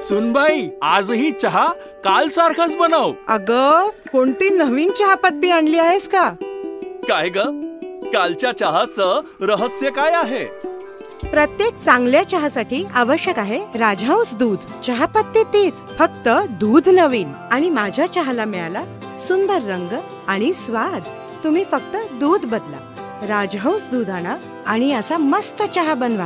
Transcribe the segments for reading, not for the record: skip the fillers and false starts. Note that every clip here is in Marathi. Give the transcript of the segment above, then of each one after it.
सुनबाई, आजही चहा काल सारखाच बनव. अगं, कोणती नवीन चहापत्ती आणली आहेस का? काय ग, कालच्या चहाचं रहस्य काय आहे? प्रत्येक चांगल्या चहासाठी आवश्यक आहे राजहंस दूध. चहापत्ती तीच, फक्त दूध नवीन. आणि माझ्या चहाला मिळाला सुंदर रंग आणि स्वाद. तुम्ही फक्त दूध बदला, राजहंस दूध आणा आणि असा मस्त चहा बनवा.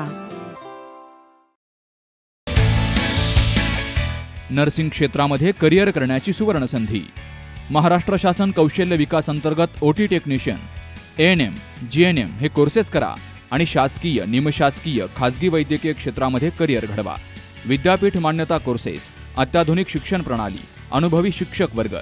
नर्सिंग क्षेत्रामध्ये करिअर करण्याची सुवर्णसंधी. महाराष्ट्र शासन कौशल्य विकास अंतर्गत ओटी टेक्निशियन, ANM, GNM हे कोर्सेस करा आणि शासकीय, निमशासकीय, खाजगी वैद्यकीय क्षेत्रामध्ये करिअर घडवा. विद्यापीठ मान्यता कोर्सेस, अत्याधुनिक शिक्षण प्रणाली, अनुभवी शिक्षक वर्ग.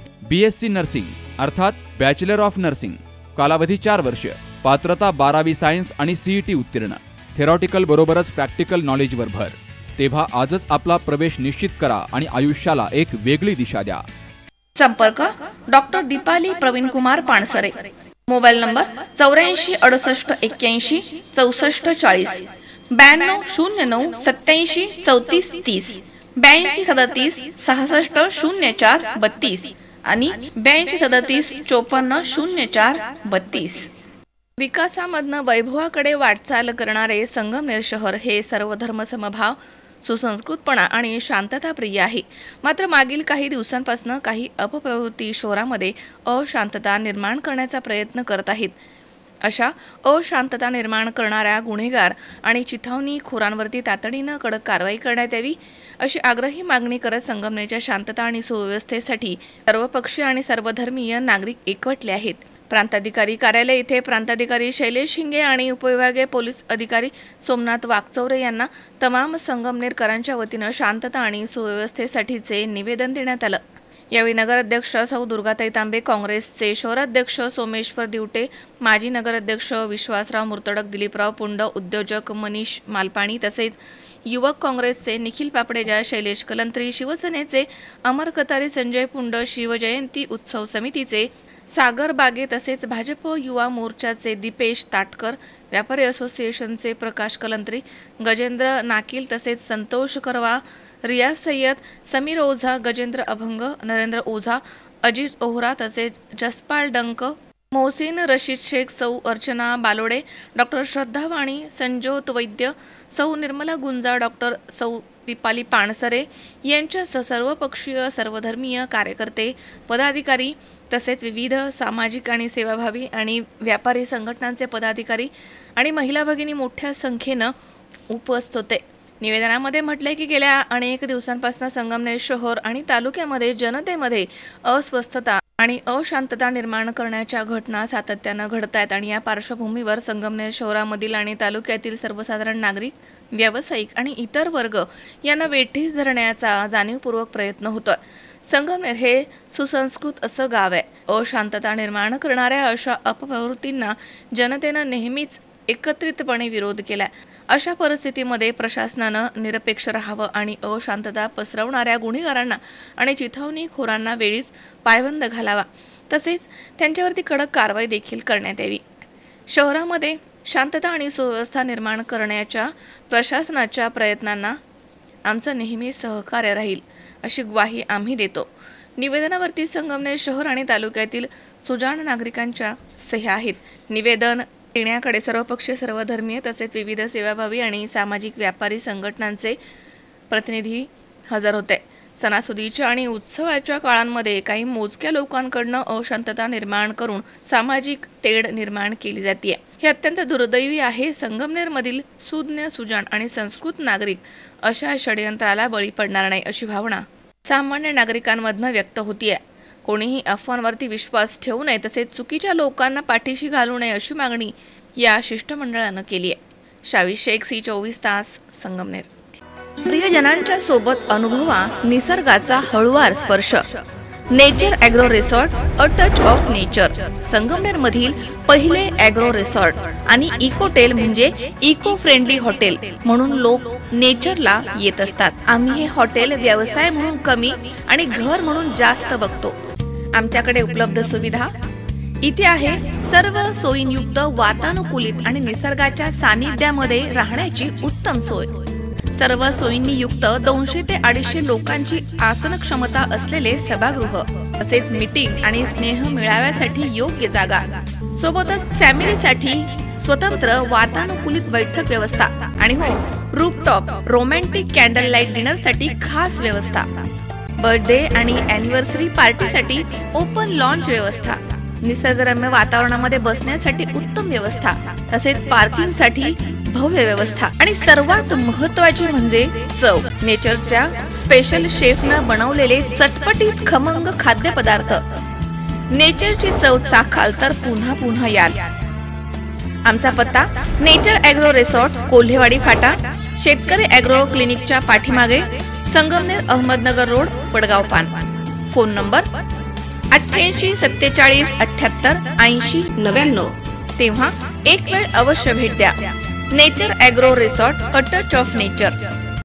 BSc नर्सिंग अर्थात बॅचलर ऑफ नर्सिंग, कालावधी 4 वर्ष, पात्रता 12वी सायन्स आणि CET उत्तीर्ण. थेरॉटिकल बरोबरच प्रॅक्टिकल नॉलेजवर भर. तेव्हा आजच आपला प्रवेश निश्चित करा आणि आयुष्याला एक वेगळी दिशा द्या. संपर्क doctor Deepali Pravin Kumar Pansare. Mobile number 84 68 81 64 40, 92 09 87 34 30, 82 37 66 04 32 आणि 82 37 54 04 32. विकासामधनं वैभवाकडे वाटचाल करणारे संगमनेर शहर हे सर्वधर्म समभाव, सुसंस्कृतपणा आणि शांतता प्रिय आहे. मात्र मागील काही दिवसांपासून काही अपप्रवृत्ती शहरामध्ये अशांतता निर्माण करण्याचा प्रयत्न करत आहेत. अशा अशांतता निर्माण करणाऱ्या गुन्हेगार आणि चिथावणीखोरांवरती तातडीनं कडक कारवाई करण्यात यावी अशी आग्रही मागणी करत संगमनेरच्या शांतता आणि सुव्यवस्थेसाठी सर्वपक्षीय आणि सर्वधर्मीय नागरिक एकवटले आहेत. प्रांताधिकारी कार्यालय येथे प्रांताधिकारी शैलेश हिंगे आणि उपविभागीय पोलीस अधिकारी सोमनाथ वाकचौरे यांना तमाम संगमनेरकरांच्या वतीनं शांतता आणि सुव्यवस्थेसाठीचे निवेदन देण्यात आलं. यावेळी नगराध्यक्ष सौ दुर्गाताई तांबे, काँग्रेसचे शहराध्यक्ष सोमेश्वर दिवटे, माजी नगराध्यक्ष विश्वासराव मुर्तडक, दिलीपराव पुंड, उद्योजक मनीष मालपाणी तसेच युवक काँग्रेसचे निखिल पापडेजा, शैलेश कलंत्री, शिवसेनेचे अमर कतारे, संजय पुंड, शिवजयंती उत्सव समितीचे सागर बागे तसेच भाजप युवा मोर्चाचे दीपेश ताटकर, व्यापारी असोसिएशनचे प्रकाश कलंत्री, गजेंद्र नाकील तसेच संतोष करवा, रियाज सय्यद, समीर ओझा, गजेंद्र अभंग, नरेंद्र ओझा, अजित ओहरा तसेच जसपाल डंक, मोहसिन रशीद शेख, सौ अर्चना बालोडे, डॉक्टर श्रद्धा वाणी, संजोत वैद्य, सौ निर्मला गुंजा, डॉक्टर सौ दीपाली पानसरे यांच्यासह सर्वपक्षीय सर्वधर्मीय कार्यकर्ते, पदाधिकारी तसेच विविध सामाजिक आणि सेवाभावी आणि व्यापारी संघटनांचे पदाधिकारी आणि महिला भगिनी मोठ्या संख्येनं उपस्थित होते. निवेदनामध्ये म्हटलंय की गेल्या अनेक दिवसांपासून संगमनेर शहर आणि तालुक्यामध्ये जनतेमध्ये अस्वस्थता आणि अशांतता निर्माण करण्याच्या घटना सातत्यानं घडत आहेत आणि या पार्श्वभूमीवर संगमनेर शहरामधील आणि तालुक्यातील सर्वसाधारण नागरिक, व्यावसायिक आणि इतर वर्ग यांना वेठीस धरण्याचा जाणीवपूर्वक प्रयत्न होतोय. संगमनेर हे सुसंस्कृत असं गाव आहे. अशांतता निर्माण करणाऱ्या अशा अपप्रवृत्तींना जनतेनं नेहमीच एकत्रितपणे विरोध केलाय. अशा परिस्थितीमध्ये प्रशासनानं निरपेक्ष राहावं आणि अशांतता पसरवणाऱ्या गुन्हेगारांना आणि चिथावणीखोरांना वेळीच पायबंद घालावा तसेच त्यांच्यावरती कडक कारवाई देखील करण्यात यावी. शहरामध्ये शांतता आणि सुव्यवस्था निर्माण करण्याच्या प्रशासनाच्या प्रयत्नांना आमचं नेहमी सहकार्य राहील अशी ग्वाही आम्ही देतो. निवेदनावरती संगमनेर शहर आणि तालुक्यातील सुजाण नागरिकांच्या सह्या आहेत. निवेदन देण्याकडे सर्वपक्षीय सर्वधर्मीय तसेच विविध सेवाभावी आणि सामाजिक व्यापारी संघटनांचे प्रतिनिधी हजर होते. सणासुदीच्या आणि उत्सवाच्या काळांमध्ये काही मोजक्या लोकांकडनं अशांतता निर्माण करून सामाजिक तेढ निर्माण केली जाते. हे अत्यंत दुर्दैवी आहे. संगमनेरमधील सुज्ञ, सुजाण आणि संस्कृत नागरिक अशा षडयंत्राला बळी पडणार नाही अशी भावना सामान्य नागरिकांमधनं व्यक्त होतीये. कोणीही अफवांवरती विश्वास ठेवू नये तसेच चुकीच्या लोकांना पाठीशी घालू नये अशी मागणी या शिष्टमंडळानं केली आहे. शावी शेख, C24 तास, संगमनेर. प्रियजनांच्या सोबत अनुभवा निसर्गाचा हळुवार स्पर्श. Nature agro resort, a touch of nature. Sangamner मधील पहिले ॲग्रो रिसॉर्ट आणि इकोटेल म्हणजे इको फ्रेंडली हॉटेल म्हणून लोक नेचरला येत असतात. आम्ही हे हॉटेल व्यवसाय म्हणून कमी आणि घर म्हणून जास्त बघतो. आमच्याकडे उपलब्ध सुविधा इथे आहे. सर्व सोयींयुक्त, वातानुकूलित आणि निसर्गाच्या सानिध्यामध्ये राहण्याची उत्तम सोय. सर्व सोयींनी युक्त 200 ते 250 लोकांची आसन क्षमता असलेले सभागृह, तसेच मीटिंग आणि स्नेह मेळाव्यासाठी योग्य जागा, सोबतच फॅमिलीसाठी स्वतंत्र वातानुकूलित बैठक व्यवस्था आणि हो, रूफटॉप रोमॅन्टिक कॅन्डल लाईट डिनरसाठी खास व्यवस्था, बर्थडे आणि अॅनिव्हर्सरी पार्टीसाठी ओपन लॉन्च व्यवस्था, निसर्गरम्य वातावरणामध्ये बसण्यासाठी उत्तम व्यवस्था, तसेच पार्किंगसाठी भव्य व्यवस्था आणि सर्वात महत्त्वाची म्हणजे चव. नेचरच्या स्पेशल शेफनं बनवलेले चटपटीत खमंग खाद्यपदार्थ. नेचरची चव चाखाल तर पुन्हा पुन्हा याल. आमचा पत्ता नेचर ॲग्रो रिसॉर्ट, कोल्हेवाडी फाटा, शेतकरी ॲग्रो क्लिनिकच्या पाठीमागे, Sangamner, Ahmednagar road, Wadgaon Pan. Phone number 88 47 78 80 99. तेव्हा एक वेळ अवश्य भेट द्या. Nature agro resort, a touch of nature.